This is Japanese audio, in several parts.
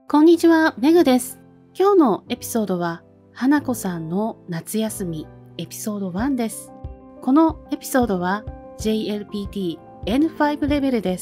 こんにちは、メグです。今日のエピソードは、花子さんの夏休みエピソード1です。このエピソードは JLPT N5 レベルです。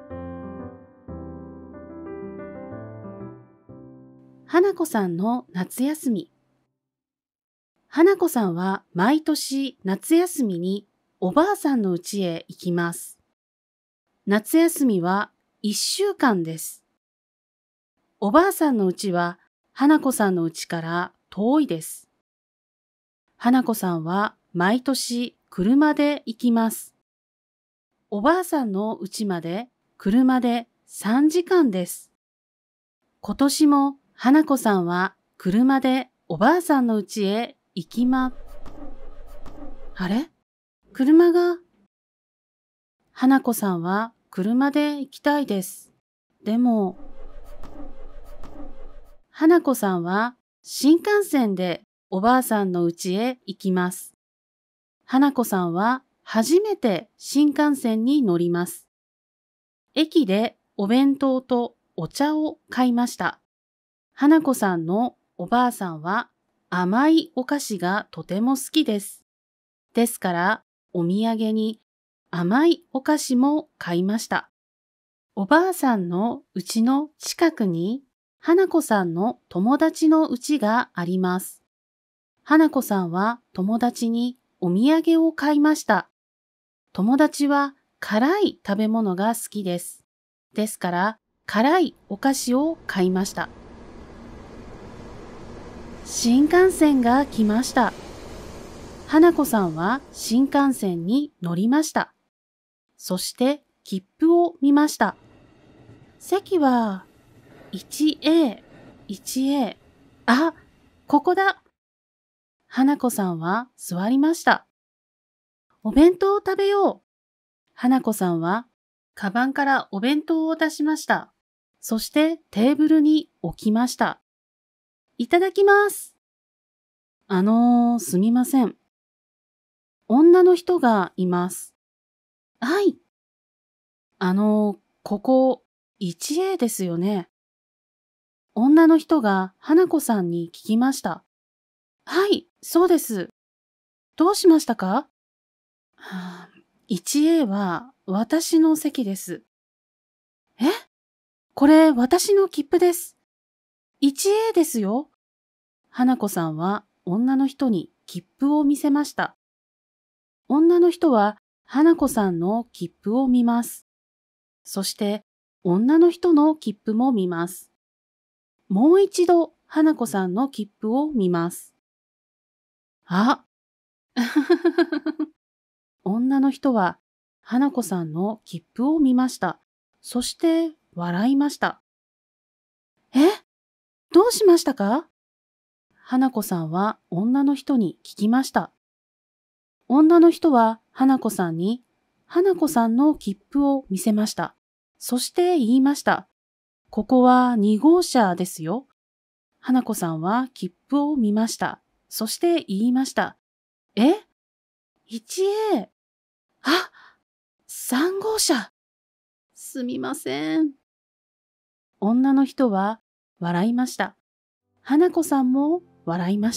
花子さんの夏休み。花子さんは毎年夏休みにおばあさんの家へ行きます。夏休みは1週間です。おばあさんの家は花子さんの家から遠いです。花子さんは毎年車で行きます。おばあさんの家まで車で3時間です。今年も花子さんは車でおばあさんの家へ行きま。あれ？車が。花子さんは車で行きたいです。でも、花子さんは新幹線でおばあさんの家へ行きます。花子さんは初めて新幹線に乗ります。駅でお弁当とお茶を買いました。花子さんのおばあさんは甘いお菓子がとても好きです。ですからお土産に甘いお菓子も買いました。おばあさんの家の近くに花子さんの友達の家があります。花子さんは友達にお土産を買いました。友達は辛い食べ物が好きです。ですから辛いお菓子を買いました。新幹線が来ました。花子さんは新幹線に乗りました。そして切符を見ました。席は1A、1A。あ、ここだ。花子さんは座りました。お弁当を食べよう。花子さんはカバンからお弁当を出しました。そしてテーブルに置きました。いただきます。すみません。女の人がいます。はい。ここ 1A ですよね。女の人が花子さんに聞きました。はい、そうです。どうしましたか？1A は私の席です。え？これ私の切符です。1A ですよ。花子さんは女の人に切符を見せました。女の人は花子さんの切符を見ます。そして女の人の切符も見ます。もう一度花子さんの切符を見ます。あ女の人は花子さんの切符を見ました。そして笑いました。え？どうしましたか？花子さんは女の人に聞きました。女の人は花子さんに花子さんの切符を見せました。そして言いました。ここは2号車ですよ。花子さんは切符を見ました。そして言いました。え？ 1A。あ、3号車。すみません。女の人は笑いました。花子さんも笑いました。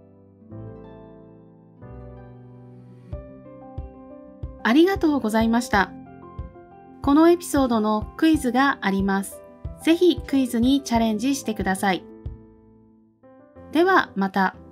ありがとうございました。このエピソードのクイズがあります。ぜひクイズにチャレンジしてください。ではまた。